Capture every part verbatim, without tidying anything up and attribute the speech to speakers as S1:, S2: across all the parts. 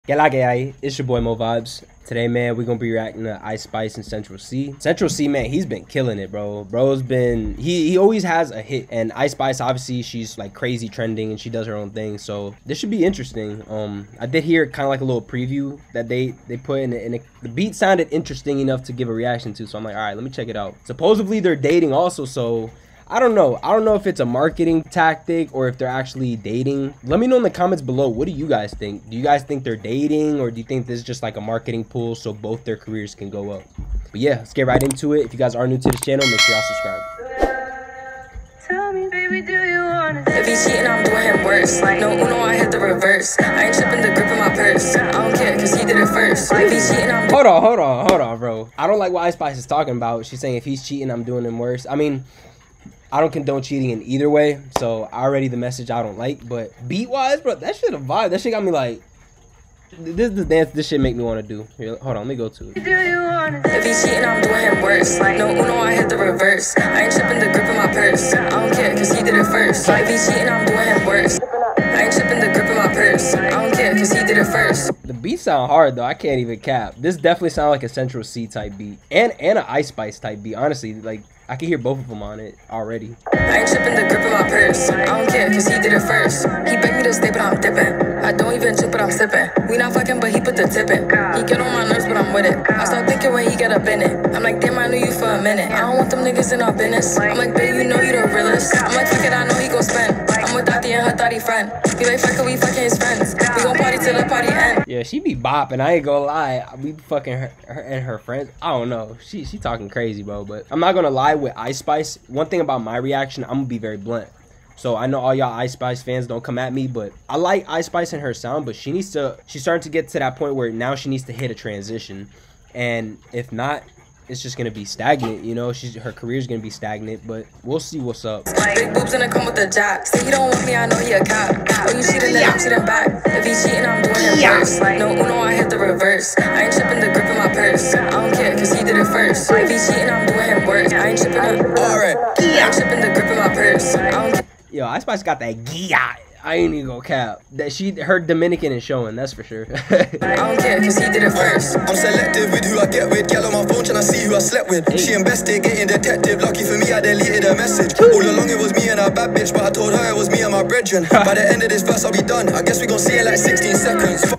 S1: Que la que hay? It's your boy Mo Vibes. Today, man, we're gonna be reacting to Ice Spice and Central Cee. Central Cee, man, he's been killing it, bro. Bro's been he he always has a hit, and Ice Spice, obviously, she's like crazy trending and she does her own thing. So this should be interesting. Um, I did hear kind of like a little preview that they they put in it, and it, the beat sounded interesting enough to give a reaction to. So I'm like, all right, let me check it out. Supposedly they're dating also, so I don't know. I don't know if it's a marketing tactic or if they're actually dating. Let me know in the comments below. What do you guys think? Do you guys think they're dating, or do you think this is just like a marketing pool so both their careers can go up? But yeah, let's get right into it. If you guys are new to this channel, make sure y'all subscribe.
S2: Tell me, baby, do you wanna? If he's cheating, I'm doing him worse. No Uno, I hit the reverse. I ain't tripping the grip of my purse. I don't care, cause he did it first. If he's cheating, I'm
S1: Hold on, hold on, hold on, bro. I don't like what Ice Spice is talking about. She's saying if he's cheating, I'm doing him worse. I mean, I don't condone cheating in either way, so already the message I don't like. But beat wise, bro, that shit a vibe. That shit got me like, this this dance, this shit make me want to do. Here, hold on, let me go to it.
S2: If he's cheating, I'm doing him worse. No Uno, I hit the reverse. I ain't tripping the grip of my purse. I don't care, cause he did it first. If he's cheating, I'm doing him worse. I ain't tripping the grip of my purse. I don't care, cause he did it first.
S1: The beat sound hard though. I can't even cap. This definitely sound like a Central Cee type beat, and and an Ice Spice type beat. Honestly, like, I can hear both of them on it already.
S2: I ain't tripping the grip of my purse. I don't care, cause he did it first. He begged me to stay, but I'm dipping. I don't even trip, but I'm sipping. We not fucking, but he put the tip in. He get on my nerves, but I'm with it. I start thinking when he get up in it. I'm like, damn, I knew you for a minute. I don't want them niggas in our business. I'm like, babe, you know you the realest. I'm like, fuck it, I know he gon' spend. I'm with Dottie and her thotty friend. He like, fuck it, we fucking his friends. We gon' party till the party end.
S1: Yeah, she be bopping. I ain't gonna lie. We fucking her, her and her friends. I don't know. She she talking crazy, bro. But I'm not gonna lie with Ice Spice. One thing about my reaction, I'm gonna be very blunt. So I know all y'all Ice Spice fans, don't come at me, but I like Ice Spice and her sound, but she needs to, she's starting to get to that point where now she needs to hit a transition. And if not, it's just gonna be stagnant, you know. She's her career's gonna be stagnant, but we'll see what's up.
S2: Big boobs and I come with the jack. Say he don't want me, I know he a cop. Oh, you cheating, then I'm cheating back. If he's cheating, I'm doing him worse. No Uno, I hit the reverse. I ain't tripping the grip of my purse. I don't care, cause he did it first. If he's cheating, I'm doing him worse. I ain't tripping the alright. I ain't tripping the grip of my purse. I don't care.
S1: Yo, Ice Spice got that gia. I ain't even gonna cap. That she, her Dominican is showing, that's for sure.
S2: I don't care, cause he did it first.
S3: I'm selective with who I get with. Girl on my phone trying to see who I slept with. Hey. She investigating detective. Lucky for me, I deleted her message. Ooh. All along it was me and her bad bitch, but I told her it was me and my brethren. By the end of this verse, I'll be done. I guess we gon' see it like sixteen seconds.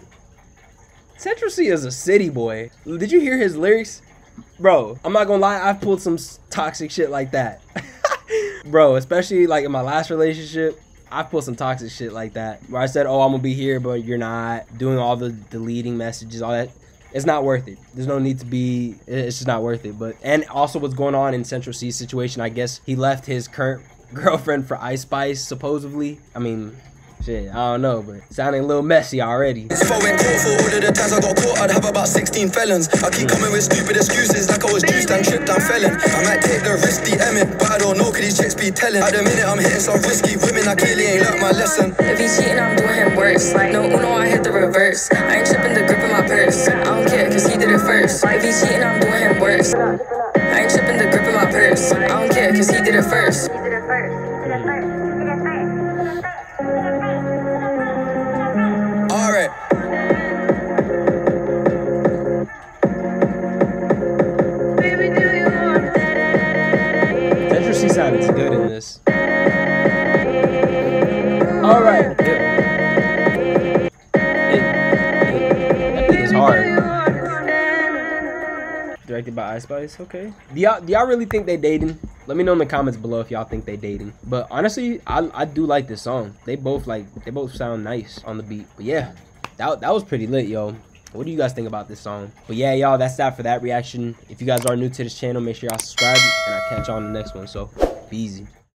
S1: Central Cee is a city boy. Did you hear his lyrics? Bro, I'm not gonna lie, I've pulled some toxic shit like that. Bro, especially like in my last relationship, I pulled some toxic shit like that, where I said, oh, I'm gonna be here, but you're not, doing all the deleting messages, all that. It's not worth it. There's no need to be, it's just not worth it. But, and also what's going on in Central Cee's situation, I guess he left his current girlfriend for Ice Spice, supposedly. I mean, shit, I don't know, but it's sounding a little messy already.
S3: If I went court for all of the times I got caught, I'd have about sixteen felons. I keep coming with stupid excuses like I was juiced and tripped and felon. I might take the risk, the Emmett, but I don't know, could these chicks be telling? At the minute I'm hitting some risky women, I clearly ain't learnt my lesson.
S2: If he's cheating, I'm doing him worse. No Uno, I hit the reverse. I ain't tripping the grip of my purse. I don't care, cause he did it first. If he's cheating, I'm doing him worse. I ain't tripping the grip of my purse. I don't care, cause he did it first.
S3: Alright.
S1: Central Cee sounded good in this. Alright. It, it, that thing is hard. Directed by Ice Spice, okay. Do y'all do y'all really think they dating? Let me know in the comments below if y'all think they dating. But honestly, I I do like this song. They both like they both sound nice on the beat. But yeah, that that was pretty lit, yo. What do you guys think about this song? But yeah, y'all, that's that for that reaction. If you guys are new to this channel, make sure y'all subscribe, and I'll catch y'all on the next one. So be easy.